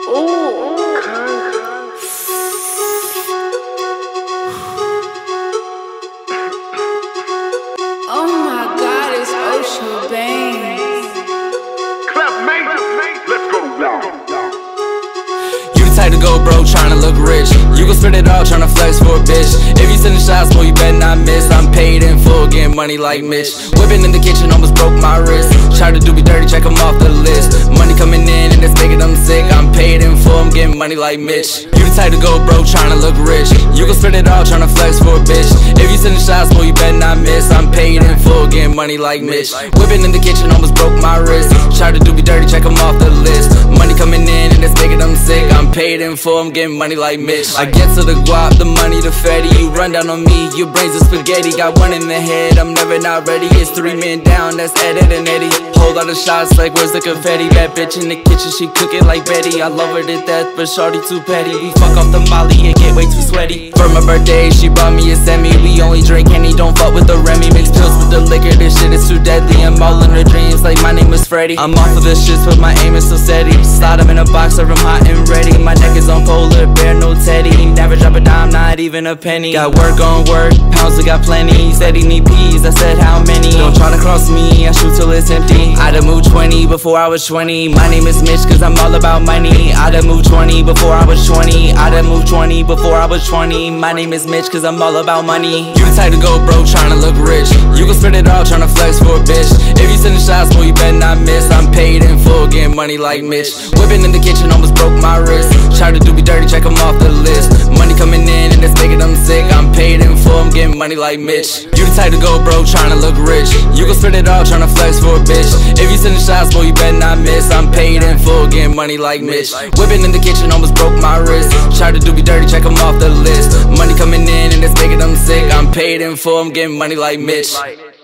Oh my God, it's Ocean Banks. Clap major, let's go down. You the type to go broke, tryna look rich. You gon' spend it all, tryna flex for a bitch. If you sending shots, boy, you better not miss. I'm paid in full, getting money like Mitch. Whipping in the kitchen, almost broke my wrist. Try to do me dirty, check 'em off the list. Money coming in and it's making them sick. I'm paid in full, I'm getting money like Mitch. You the type to go broke, tryna look rich. You gon' spend it all, tryna flex for a bitch. If you sending shots, boy, you better not miss. I'm paid in full, getting money like Mitch. Whipping in the kitchen, almost broke my wrist. Try to do me dirty, check 'em off the list. Money coming in and it's making them sick. I'm paid in full, I'm getting money like Mitch. I get to the guap, the money, the fatty. You run down on me, your brains are spaghetti. Got one in the head, I'm never not ready. It's 3 men down, that's Ed and Eddie. Whole lot of shots, like where's the confetti? Bad bitch in the kitchen, she cook it like Betty. I love her to death, but shawty too petty. We fuck off the molly and get way too sweaty. For my birthday, she bought me a semi. We only drink Henny, don't fuck with the Remy. Mix pills with the liquor, this shit is too deadly. I'm all in her dreams, like my name is Freddy. I'm off of this shit, but my aim is so steady. Slide him in a box, serve him hot and ready. My neck is on polar bear, no teddy. Never drop a dime, not even a penny. Got work on work, pounds we got plenty. He said he need peas, I said how many? Don't try to cross me, I shoot till it's empty. I'd have moved 20 before I was 20. My name is Mitch cause I'm all about money. I'd have moved 20 before I was 20. I'd have moved 20 before I was 20. My name is Mitch cause I'm all about money. You the type to go broke, tryna look rich. You gon' spend it all, tryna flex for a bitch. If you sending shots, boy, you better not miss. I'm paid in full, getting money like Mitch. Whipping in the kitchen, almost broke my wrist. Try to do me dirty, check 'em off the list. Money coming in and it's making them sick. I'm paid in full, I'm getting money like Mitch. You the type to go broke, tryna look rich. You gon' spend it all, tryna flex for a bitch. If you sending shots, boy, you better not miss. I'm paid in full, getting money like Mitch. Whipping in the kitchen, almost broke my wrist. Try to do me dirty, check 'em off the list. Money coming in and it's making them sick. I'm paid in full, I'm getting money like Mitch.